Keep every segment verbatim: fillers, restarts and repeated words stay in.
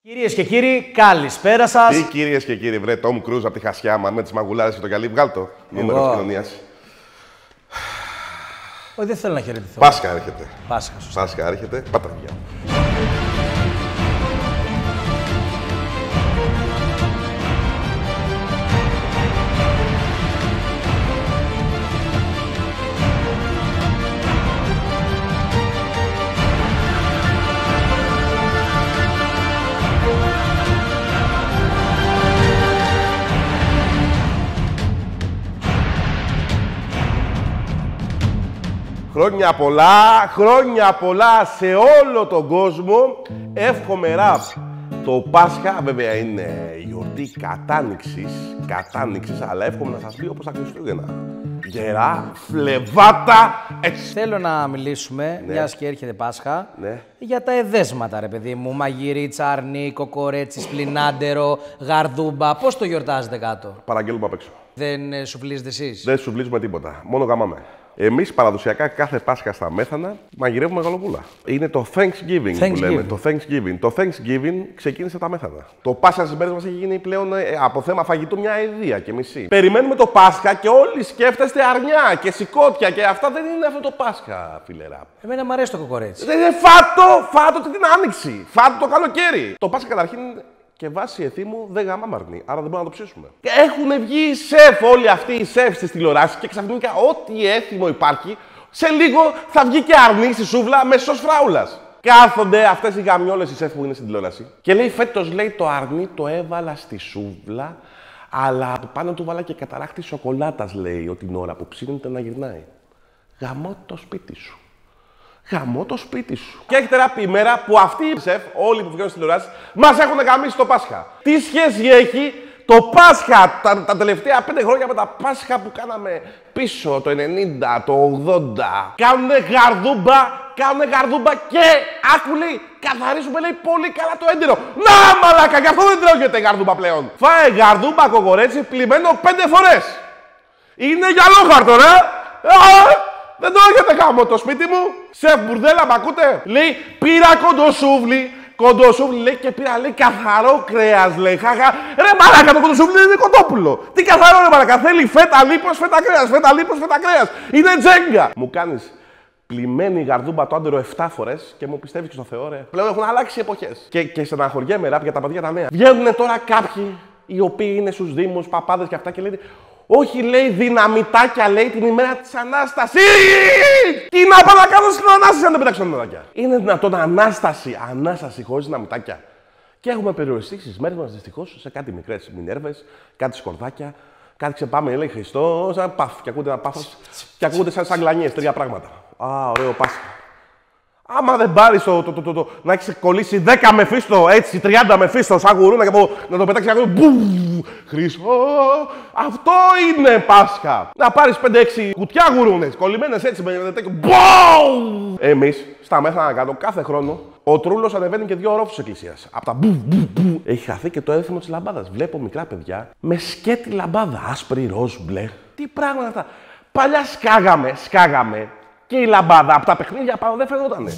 Κυρίες και κύριοι, καλησπέρα σας. Τι κυρίες και κύριοι, βρε Τόμ Κρούζ από τη Χασιά μα με τις μαγουλάδες και το γυαλί, βγάλ' το. Νούμερο της κοινωνίας. Όχι, δεν θέλω να χαιρετηθώ. Πάσχα έρχεται. Πάσχα, σωστά. Πάσχα έρχεται. Πατραβιά. Χρόνια πολλά, χρόνια πολλά σε όλο τον κόσμο. Εύχομαι ραπ. Το Πάσχα βέβαια είναι γιορτή κατάνοιξης, κατάνοιξης, αλλά εύχομαι να σας πει όπως τα Χριστούγεννα. Γερά, φλεβάτα, έτσι. Θέλω να μιλήσουμε, Ναι. μιας και έρχεται Πάσχα, Ναι. για τα εδέσματα, ρε παιδί μου. Μαγειρίτσα, αρνί, κοκορέτσι, σπλινάντερο, γαρδούμπα. Πώς το γιορτάζετε κάτω? Παραγγέλνουμε απ' έξω. Δεν ε, σουφλίζετε εσείς? Δεν σουβλίζουμε τίποτα. Μόνο γαμάμε. Εμείς παραδοσιακά κάθε Πάσχα στα Μέθανα μαγειρεύουμε γαλοπούλα. Είναι το Thanksgiving, Thanksgiving. που λέμε. Το Thanksgiving. Το Thanksgiving ξεκίνησε τα Μέθανα. Το Πάσχα στις μέρες μας έχει γίνει πλέον ε, από θέμα φαγητού μια αηδία και μισή. Περιμένουμε το Πάσχα και όλοι σκέφτεστε αρνιά και σηκώτια και αυτά δεν είναι αυτό το Πάσχα, φίλε ραπ. Εμένα μου αρέσει το κοκορέτσι. Δεν είναι φάτο, φάτο την άνοιξη. Φάτο το καλοκαίρι. Το Πάσχα καταρχήν και βάσει εθήμου δεν γαμά μαρνή, άρα δεν μπορούμε να το ψήσουμε. Και έχουν βγει οι σεφ όλοι αυτοί οι σεφ στις τηλεοράσεις και ξαφνικά ό,τι έθιμο υπάρχει, σε λίγο θα βγει και αρνή στη σούβλα με σως φράουλας. Κάθονται αυτές οι γαμιόλες οι σεφ που είναι στην τηλεόραση και λέει φέτος λέει το αρνί το έβαλα στη σούβλα, αλλά από πάνω του βάλα και καταράκτη σοκολάτας λέει ότι την ώρα που ψήνεται να γυρνάει. Γαμώ το σπίτι σου. Γαμώ το σπίτι σου. Και έχετε ράπει η μέρα που αυτοί οι σεφ, όλοι που βγαίνουν στη τηλεόραση, μας έχουν γαμίσει το Πάσχα. Τι σχέση έχει το Πάσχα τα, τα τελευταία πέντε χρόνια με τα Πάσχα που κάναμε πίσω, το ενενήντα, το ογδόντα. Κάνουνε γαρδούμπα, κάνουνε γαρδούμπα και άκου λέει, καθαρίζουμε λέει πολύ καλά το έντερο. Να μαλάκα, γι' αυτό δεν τρώγεται γαρδούμπα πλέον. Φάε γαρδούμπα κοκορέτσι πλημμένο πέντε φορές. Είναι γυαλόχαρτο, ρε! Δεν το έχετε γάμο το σπίτι μου. Σεφ μπουρδέλα, μ' ακούτε? Λέει, πήρα κοντοσούβλι. Κοντοσούβλι λέει και πήρα λέει καθαρό κρέας λέει. Χαχα. Ρε μαλάκα, το κοντοσούβλι είναι κοτόπουλο. Τι καθαρό ρε μαλάκα. Θέλει φέτα λίπος, φέτα κρέας. Φέτα λίπος, φέτα κρέας. Είναι τζέγκα. Μου κάνεις πλημμένη γαρδούμπα το άντερο επτά φορές και μου πιστεύεις και στο Θεό, ρε. Πλέον έχουν αλλάξει εποχές. Και, και στεναχωριέμαι ραπ για τα παιδιά τα νέα. Βγαίνουν τώρα κάποιοι οι οποίοι είναι στους δήμους, παπάδες και αυτά και λένε. Όχι, λέει, δυναμητάκια, λέει, την ημέρα της Ανάστασης! Τι να πάω να κάνω στην Ανάσταση αν δεν πετάξω δυναμητάκια. Είναι δυνατόν Ανάσταση, Ανάσταση χωρίς δυναμητάκια. Και έχουμε περιοριστεί στις μέρες μας δυστυχώς σε κάτι μικρές μινέρβες, κάτι σκορδάκια, κάτι ξεπάμε, λέει Χριστό, σαν παφ. Και ακούγεται ένα πάφος και ακούγεται σαν σαγκλανιές, τέτοια πράγματα. Α, ωραίο Πάσχα. Άμα δεν πάρεις το, το, το, το, το, να έχεις κολλήσει δέκα μεφίστο, έτσι, τριάντα μεφίστο σαν γουρούνα και από, να το πετάξεις να κάνει Χριστό, αυτό είναι Πάσχα. Να πάρεις πέντε έξι κουτιά γουρούνες, κολλημένες έτσι με τέτοιο μπου. Εμείς, στα Μέθανα κάτω, κάθε χρόνο, ο Τρούλος ανεβαίνει και δύο ορόφους της εκκλησίας. Από τα μπου, μπου, μπου. Έχει χαθεί και το έθιμο της λαμπάδας. Βλέπω μικρά παιδιά με σκέτη λαμπάδα, άσπρη, ροζ, μπλε. Τι πράγματα αυτά. Παλιά σκάγαμε, σκάγαμε. Και η λαμπάδα από τα παιχνίδια πάνω δεν φαινότανε.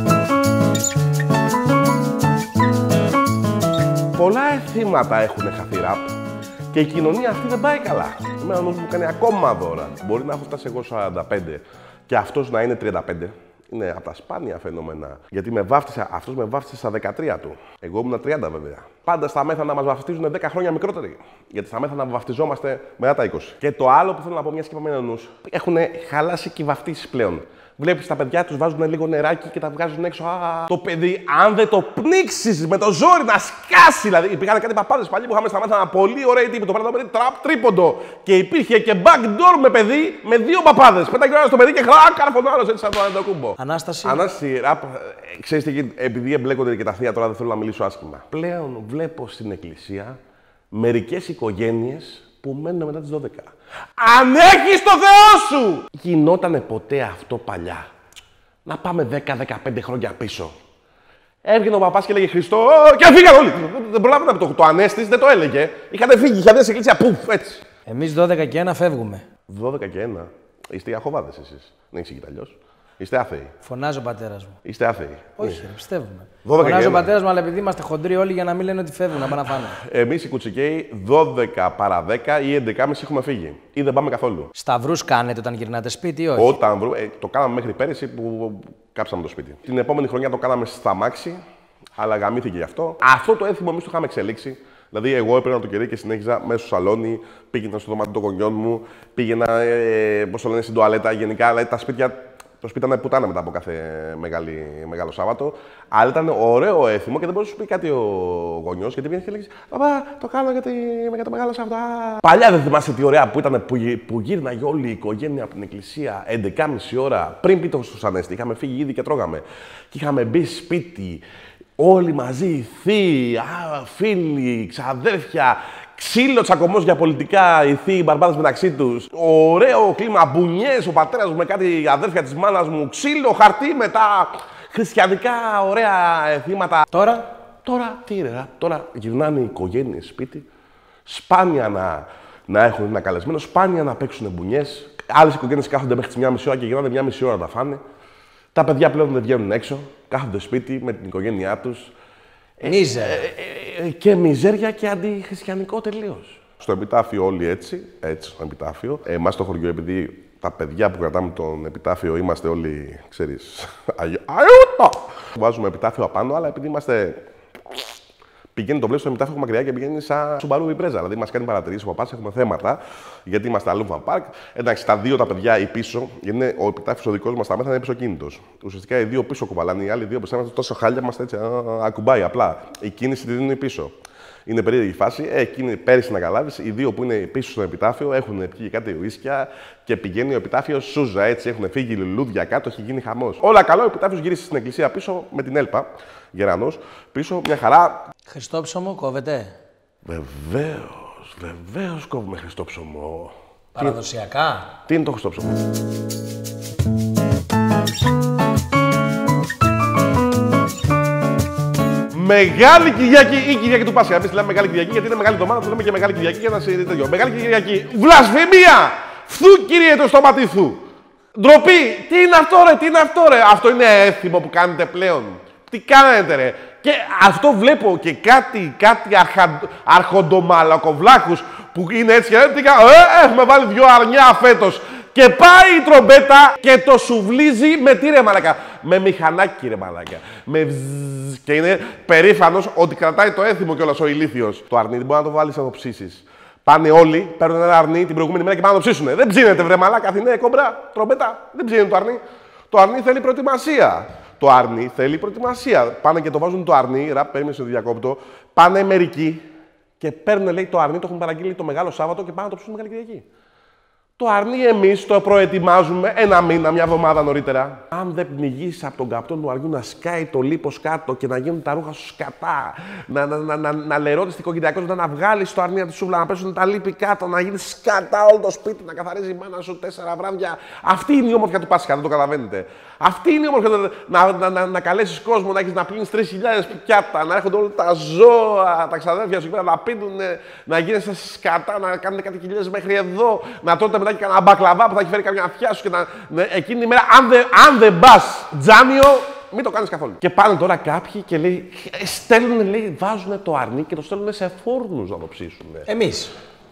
Πολλά εθήματα έχουν χαθεί ραπ και η κοινωνία αυτή δεν πάει καλά. Εμένα νους μου κάνει ακόμα δώρα. Μπορεί να έχω φτάσει εγώ σαράντα πέντε και αυτός να είναι τριάντα πέντε. Είναι από τα σπάνια φαινόμενα. Γιατί με βάφτισε, αυτός με βάφτισε στα δεκατρία του. Εγώ ήμουν τριάντα βέβαια. Πάντα στα Μέθανα μας βαφτίζουν δέκα χρόνια μικρότεροι. Γιατί στα Μέθανα βαφτιζόμαστε μετά τα είκοσι. Και το άλλο που θέλω να πω, μια και πάμε νους, έχουν χαλάσει και οι βαφτίσεις πλέον. Βλέπεις τα παιδιά τους βάζουν λίγο νεράκι και τα βγάζουν έξω. Α, το παιδί, αν δεν το πνίξεις με το ζόρι να σκάσει. Δηλαδή, υπήρχαν κάτι παπάδες παλιοί που είχαμε στα Μέθανα πολύ ωραίοι τύποι. Το πράγμα το παιδί τραπ τρίποντο. Και υπήρχε και backdoor με παιδί με δύο παπάδες. Πέταγε ο ένας στο παιδί και χρακ, κάρφωνο άλλος έτσι σαν το Αντετοκούμπο. Ανάσταση. Ανάσταση, ραπ, ξέρεις τι, επειδή εμπλέκονται και τα θεία τώρα δεν θέλω να μιλήσω άσχημα. Πλέον βλέπω στην εκκλησία μερικές οικογένειες που μένουν μετά τις δώδεκα. Αν έχεις το Θεό σου! Γινότανε ποτέ αυτό παλιά. Να πάμε δέκα δεκαπέντε χρόνια πίσω. Έβγαινε ο παπάς και έλεγε Χριστό και φύγανε όλοι. Δεν προλάβαινε το, το ανέστης, δεν το έλεγε. Είχατε φύγει, είχατε σε εκκλησία, πουφ, έτσι. Εμείς δώδεκα και ένα φεύγουμε. δώδεκα και ένα. Είστε οι Αχωβάδες εσείς. Δεν έχεις εκεί αλλιώς. Είστε άθεοι. Φωνάζει ο πατέρας μου. Είστε άθεοι. Όχι, ρε, πιστεύουμε. δώδεκα Φωνάζει ο και ένα. πατέρας μου, αλλά επειδή είμαστε χοντροί όλοι για να μην λένε ότι φεύγουν, να πάνε να φάνε. Εμείς οι κουτσικαίοι δώδεκα παρά δέκα ή έντεκα και μισή έχουμε φύγει. Ή δεν πάμε καθόλου. Σταυρούς κάνετε όταν γυρνάτε σπίτι ή όχι? Όταν βρούμε. Ε, το κάναμε μέχρι πέρυσι που κάψαμε το σπίτι. Την επόμενη χρονιά το κάναμε στα μάξι, αλλά γαμήθηκε γι' αυτό. Αυτό το έθιμο εμείς το είχαμε εξελίξει. Δηλαδή, εγώ έπαιρνα το κερί και συνέχιζα μέσα στο σαλόνι, πήγαινα στο δωμάτιο των γονιών μου, πήγαινα, ε, πώς το λένε, στην τουαλέτα. Γενικά, δηλαδή, τα σπίτια, το σπίτι ήταν πουτάνα μετά από κάθε μεγάλη, μεγάλο Σάββατο. Αλλά ήταν ωραίο έθιμο και δεν μπορούσε να σου πει κάτι ο γονιός, γιατί πήγαινε και λέγει: Παπά, το κάνω γιατί για το μεγάλο Σάββατο. Παλιά δεν θυμάσαι τι ωραία που ήταν που, που γύρναγε όλη η οικογένεια από την εκκλησία έντεκα και μισή ώρα πριν πει το στους Ανέστη. Είχαμε φύγει ήδη και τρώγαμε. Και είχαμε μπει σπίτι. Όλοι μαζί, θείοι, φίλοι, ξαδέρφια, ξύλο τσακωμός για πολιτικά, οι θείοι, οι μπαρμπάδες μεταξύ τους. Ωραίο κλίμα, μπουνιές, ο πατέρας μου με κάτι αδέρφια της μάνας μου, ξύλο, χαρτί μετά, χριστιανικά ωραία θύματα. Τώρα. Τώρα, τι ρε, τώρα γυρνάνε οι οικογένειες σπίτι, σπάνια να, να έχουν ένα καλεσμένο, σπάνια να παίξουν μπουνιές. Άλλες οικογένειες κάθονται μέχρι τις μία μισή ώρα και γυρνάνε μία μισή ώρα να τα φάνε. Τα παιδιά πλέον δεν βγαίνουν έξω, κάθονται σπίτι με την οικογένειά τους. Μίζερ. Ε, ε, ε, και μιζέρια και αντιχριστιανικό τελείως. Στο επιτάφιο όλοι έτσι, έτσι στο επιτάφιο. Εμάς στο χωριό, επειδή τα παιδιά που κρατάμε τον επιτάφιο είμαστε όλοι, ξέρεις, αγιούτα. Βάζουμε επιτάφιο απάνω, αλλά επειδή είμαστε... Πηγαίνει το πλαίσιο στο επιτάφιο μακριά και πηγαίνει σαν Σουμπαρού η πρέζα. Δηλαδή, μας κάνει παρατηρήσεις ο παπάς, έχουμε θέματα, γιατί είμαστε Αλούβα Πάρκ. Εντάξει, τα δύο τα παιδιά οι πίσω, γιατί είναι ο επιτάφιος ο δικός μας, τα μέσα είναι πίσω κίνητος. Ουσιαστικά οι δύο πίσω κουβαλάνε, οι άλλοι δύο πίσω τόσο χάλια είμαστε έτσι, α, ακουμπάει απλά. Η κίνηση τη δίνουν πίσω. Είναι περίεργη φάση. Ε, εκείνη πέρυσι να καταλάβεις, οι δύο που είναι πίσω στο επιτάφιο έχουν πιει κάτι ουίσκια και πηγαίνει ο επιτάφιο σούζα. Έτσι έχουν φύγει λουλούδια κάτω, έχει γίνει χαμός. Όλα καλά, ο επιτάφιος γύρισε στην εκκλησία πίσω με την Έλπα. Γερανός, πίσω μια χαρά. Χριστόψωμο κόβεται. Βεβαίως, βεβαίως κόβουμε χριστόψωμο. Παραδοσιακά. Τι είναι το χριστόψωμο? Μεγάλη Κυριακή ή Κυριακή του Πάσχα. Εμείς λέμε Μεγάλη Κυριακή γιατί είναι μεγάλη εβδομάδα, το λέμε και Μεγάλη Κυριακή για να σε τέτοιο. Μεγάλη Κυριακή. Βλασφημία! Φθου, κύριε, το στόματι σου. Ντροπή! Τι είναι αυτό, ρε, τι είναι αυτό, ρε. Αυτό είναι έθιμο που κάνετε πλέον. Τι κάνετε, ρε. Και αυτό βλέπω και κάτι, κάτι αρχα... αρχοντομαλακοβλάχους που είναι έτσι και δεν ε, έχουμε βάλει δυο αρνιά φέτος. Και πάει η τρομπέτα και το σουβλίζει με τι ρε μαλάκα. Με μηχανάκι ρε μαλάκα. Με βζζ, και είναι περήφανος ότι κρατάει το έθιμο κιόλας ο ηλίθιος. Το αρνί δεν μπορεί να το βάλεις να το ψήσεις. Πάνε όλοι, παίρνουν ένα αρνί την προηγούμενη μέρα και πάνε να το ψήσουνε. Δεν ψήνεται βρε μαλάκα, Αθηναία, κόμπρα, τρομπέτα. Δεν ψήνεται το αρνί. Το αρνί θέλει προετοιμασία. Το αρνί θέλει προετοιμασία. Πάνε και το βάζουν το αρνί, ραπ, περίμενε στο διακόπτω. Πάνε μερικοί και παίρνουν λέει το αρνί, το έχουν παραγγείλει το μεγάλο Σάββατο και πάνε να το ψήσουν Μεγάλη Κυριακή. Το αρνί εμείς το προετοιμάζουμε ένα μήνα, μια εβδομάδα νωρίτερα. Αν δεν πνιγείς από τον καπτό του αργιού να σκάει το λίπος κάτω και να γίνουν τα ρούχα σου σκατά, να, να, να, να, να λερώτης την οικογενειακό σου, να βγάλεις το αρνί από τη σούβλα, να πέσουν τα λίπη κάτω, να γίνει σκατά όλο το σπίτι, να καθαρίζει η μάνα σου τέσσερα βράδια. Αυτή είναι η όμορφια του Πάσχα, δεν το καταλαβαίνετε. Αυτή είναι η όμορφια του να, να, να, να καλέσεις κόσμο, να έχεις να πλύνεις τρεις χιλιάδες πιάτα, να έρχονται όλα τα ζώα, τα ξαδέρφια σου να πίνουν, να γίνεσαι σκατά, να κάνετε κάτι χιλιάδες μέχρι εδώ, να τρώτε μετά και κανένα μπακλαβά που θα έχει φέρει καμιά αυτιά σου και να, να εκείνη η μέρα, αν δεν, αν δεν πας τζάμιο, μην το κάνεις καθόλου. Και πάνε τώρα κάποιοι και λέει, στέλνουν, λέει, βάζουν το αρνί και το στέλνουν σε φούρνους να το ψήσουν. Εμείς.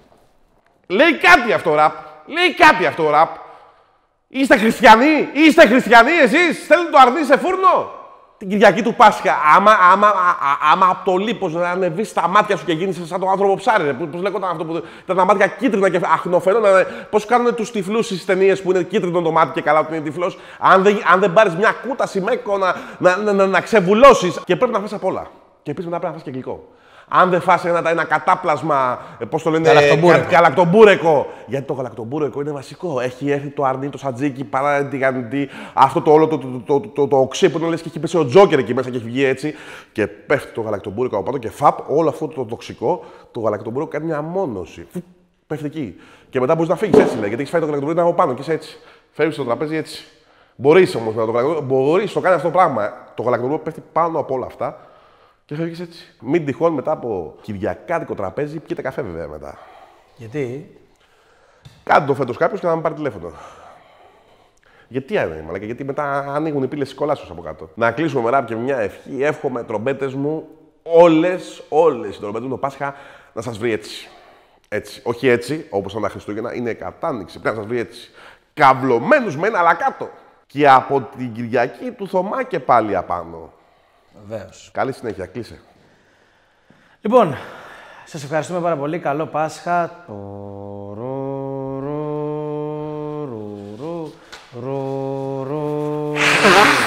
Λέει κάτι αυτό ραπ. Λέει κάτι αυτό ραπ. Είστε χριστιανοί, είστε χριστιανοί εσείς, στέλνουν το αρνί σε φούρνο. Την Κυριακή του Πάσχα, άμα, άμα, α, άμα από το λίπος να ανεβείς στα μάτια σου και γίνεις σαν τον άνθρωπο ψάρι, ρε, πώς λέγονταν αυτό που ήταν τα μάτια κίτρινα και αχνοφαινόνα, πώς κάνουν τους τυφλούς στις ταινίες που είναι κίτρινο το μάτι και καλά ότι είναι τυφλός, αν δεν, αν δεν πάρεις μια κούτα σημαίκο να, να, να, να, να ξεβουλώσεις και πρέπει να φας απ' όλα. Και επίσης μετά πρέπει να φας και γλυκό. Αν δεν φας ένα, ένα κατάπλασμα, πώς το λένε, γαλακτομπούρεκο. γαλακτομπούρεκο. Γιατί το γαλακτομπούρεκο είναι βασικό. Έχει έρθει το αρνί, το σατζίκι, παρά την γανιτή, αυτό το όλο το, το, το, το, το, το οξύ που είναι λες και έχει πέσει ο Τζόκερ εκεί μέσα και έχει βγει έτσι. Και πέφτει το γαλακτομπούρεκο από πάνω και φαπ, όλο αυτό το τοξικό, το γαλακτομπούρεκο κάνει μια μόνωση. Φου, πέφτει εκεί. Και μετά μπορείς να φύγεις έτσι, λέει, γιατί έχεις φάει το γαλακτομπούρεκο από πάνω και είσαι έτσι. Φεύγεις στο τραπέζι έτσι. Μπορείς όμως να το γαλακτομπούρεκο, μπορείς το κάνει αυτό το πράγμα. Το γαλακτομπούρεκο πέφτει πάνω από όλα αυτά. Και φεύγεις έτσι. Μην τυχόν μετά από κυριακάτικο τραπέζι πιείτε καφέ βέβαια μετά. Γιατί? Κάντε το φέτος κάποιος και να με πάρει τηλέφωνο. Γιατί είναι, μαλάκα, γιατί μετά ανοίγουν οι πύλες της κολάσεως από κάτω. Να κλείσουμε με ράπ και μια ευχή. Εύχομαι τρομπέτες μου, όλες, όλες οι τρομπέτες μου το Πάσχα να σας βρει έτσι. Έτσι. Όχι έτσι, όπως ήταν τα Χριστούγεννα, είναι κατάνοιξη. Πρέπει να σας βρει έτσι. Καυλωμένους με ένα αλλά κάτω. Και από την Κυριακή του Θωμά και πάλι απάνω. Βεβαίως. Καλή συνέχεια, κλείσε. Λοιπόν, σας ευχαριστούμε πάρα πολύ. Καλό Πάσχα. Ρο, ρο, ρο, ρο, ρο, ρο.